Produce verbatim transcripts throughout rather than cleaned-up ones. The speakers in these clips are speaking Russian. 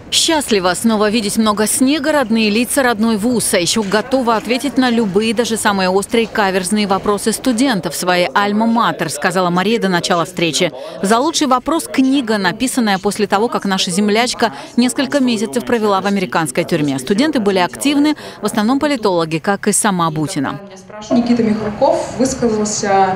Счастлива снова видеть много снега, родные лица, родной вуз. А еще готова ответить на любые, даже самые острые каверзные вопросы студентов своей «Альма-Матер», сказала Мария до начала встречи. За лучший вопрос книга, написанная после того, как наша землячка несколько месяцев провела в американской тюрьме. Студенты были активны, в основном политологи, как и сама Бутина. Никита Михалков высказался,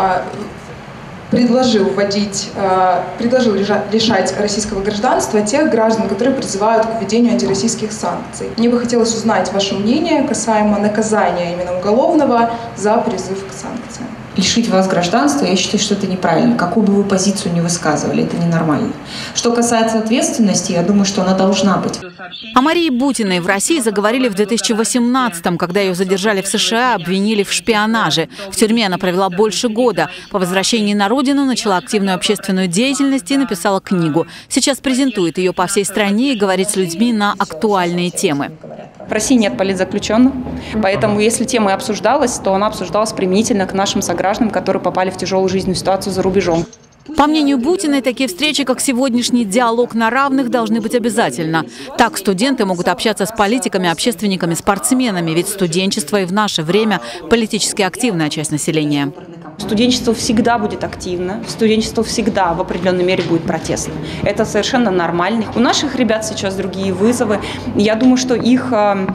предложил вводить, предложил лишать российского гражданства тех граждан, которые призывают к введению антироссийских санкций. Мне бы хотелось узнать ваше мнение касаемо наказания именно уголовного за призыв к санкциям. Лишить вас гражданства, я считаю, что это неправильно. Какую бы вы позицию ни высказывали, это ненормально. Что касается ответственности, я думаю, что она должна быть. О Марии Бутиной в России заговорили в две тысячи восемнадцатом, когда ее задержали в США, обвинили в шпионаже. В тюрьме она провела больше года. По возвращении на родину начала активную общественную деятельность и написала книгу. Сейчас презентует ее по всей стране и говорит с людьми на актуальные темы. В России нет политзаключенных, поэтому если тема и обсуждалась, то она обсуждалась применительно к нашим согражданам, которые попали в тяжелую жизненную ситуацию за рубежом. По мнению Бутиной, такие встречи, как сегодняшний диалог на равных, должны быть обязательно. Так студенты могут общаться с политиками, общественниками, спортсменами, ведь студенчество и в наше время политически активная часть населения. Студенчество всегда будет активно, студенчество всегда в определенной мере будет протестно. Это совершенно нормально. У наших ребят сейчас другие вызовы. Я думаю, что их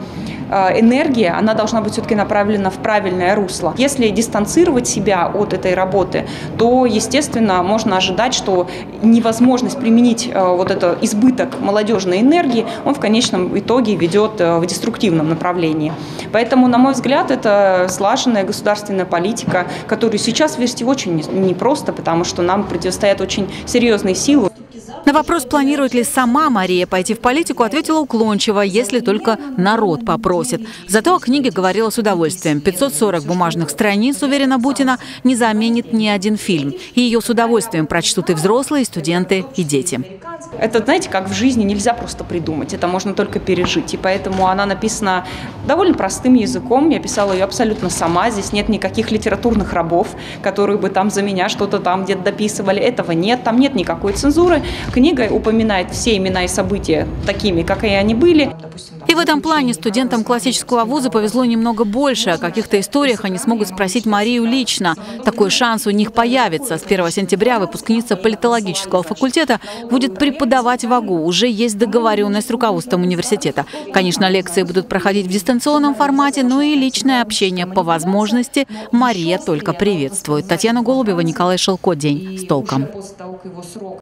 энергия, она должна быть все-таки направлена в правильное русло. Если дистанцировать себя от этой работы, то, естественно, можно ожидать, что невозможность применить вот этот избыток молодежной энергии, он в конечном итоге ведет в деструктивном направлении. Поэтому, на мой взгляд, это слаженная государственная политика, которую сейчас вести очень непросто, потому что нам противостоят очень серьезные силы. На вопрос, планирует ли сама Мария пойти в политику, ответила уклончиво, если только народ попросит. Зато о книге говорила с удовольствием. пятьсот сорок бумажных страниц, уверена Бутина, не заменит ни один фильм. И ее с удовольствием прочтут и взрослые, и студенты, и дети. Это, знаете, как в жизни нельзя просто придумать, это можно только пережить. И поэтому она написана довольно простым языком. Я писала ее абсолютно сама. Здесь нет никаких литературных рабов, которые бы там за меня что-то там где-то дописывали. Этого нет, там нет никакой цензуры. Книга упоминает все имена и события такими, как и они были. И в этом плане студентам классического вуза повезло немного больше. О каких-то историях они смогут спросить Марию лично. Такой шанс у них появится. С первого сентября выпускница политологического факультета будет преподавать в АГУ. Уже есть договоренность с руководством университета. Конечно, лекции будут проходить в дистанционном формате, но и личное общение по возможности Мария только приветствует. Татьяна Голубева, Николай Шелко. День с толком.